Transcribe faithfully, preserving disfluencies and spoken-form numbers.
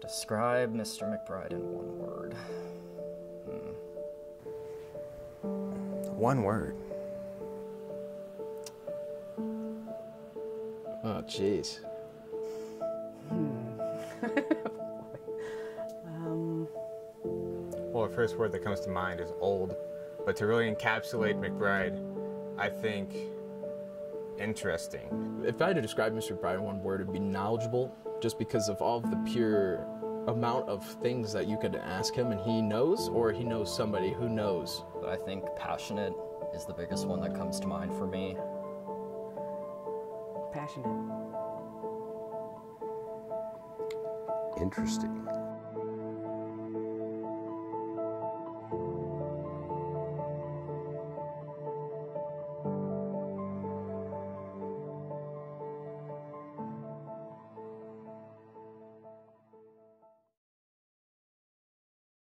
Describe Mister McBride in one word. Hmm. One word. Oh, jeez. um, Well, the first word that comes to mind is old, but to really encapsulate McBride, I think interesting. If I had to describe Mister McBride in one word, it'd be knowledgeable, just because of all of the pure amount of things that you could ask him and he knows, or he knows somebody who knows. But I think passionate is the biggest one that comes to mind for me. passionate. Interesting.